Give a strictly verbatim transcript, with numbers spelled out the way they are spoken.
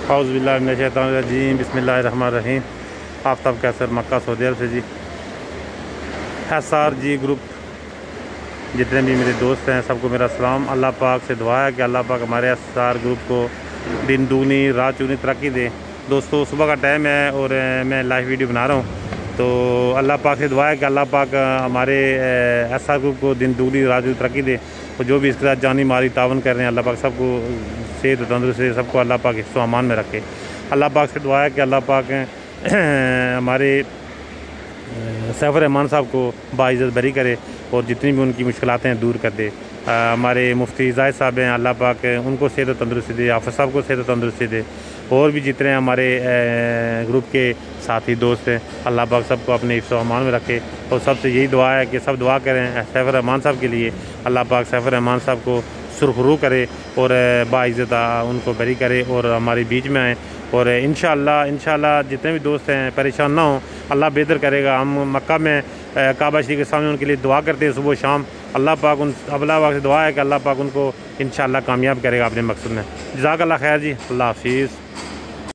औज़ुबिल्लाहि मिनश्शैतानिर्रजीम बिस्मिल्लाहिर्रहमानिर्रहीम। आफ्ताब कैसर मक्का Saudi Arab से जी। एस आर जी ग्रुप जितने भी मेरे दोस्त हैं सबको मेरा सलाम। अल्लाह पाक से दुआ है कि अल्लाह पाक हमारे एस आर ग्रुप को दिन दूनी रात चूनी तरक्की दे। दोस्तों सुबह का टाइम है और मैं लाइव वीडियो बना रहा हूँ, तो अल्लाह पाक से दुआ है कि अल्लाह पाक हमारे एस आर ग्रुप को दिन दूनी रात चूनी तरक्की दे। और जो भी इसके साथ जानी माली तावन कर रहे हैं अल्लाह पाक सबको सेहत तंदुरुस्ती सबको अल्लाह पाक हिफ्ज़ अमान में रखे। अल्लाह पाक से दुआ है कि अल्लाह पाक हमारे सैफ रहमान साहब को बाइज़्ज़त बरी करे और जितनी भी उनकी मुश्किलातें हैं दूर कर दे। हमारे मुफ्ती जाहिद साहब हैं, अल्लाह पाक उनको सेहत तंदुरुस्ती दे, हाफ़िज़ साहब को सेहत तंदुरुस्ती दे। और भी जितने हमारे ग्रुप के साथी दोस्त हैं अल्लाह पाक सबको अपने हिफ्ज़ अमान में रखे। और सबसे यही दुआ है कि सब दुआ करें सैफ रहमान साहब के लिए, अल्लाह पाक सैफ रहमान साहब को सुरखरू करे और बाइज़्ज़त उनको बरी करे और हमारे बीच में आए। और इंशाअल्लाह इंशाअल्लाह जितने भी दोस्त हैं परेशान ना हों, अल्लाह बेहतर करेगा। हम मक्का में काबा शरीफ के सामने उनके लिए दुआ करते हैं सुबह शाम। अल्लाह पाक उन अल्लाह पाक से दुआ है कि अल्लाह पाक उनको इंशाअल्लाह कामयाब करेगा अपने मकसद में। जज़ाकल्लाह खैर जी, अल्लाह हाफिज़।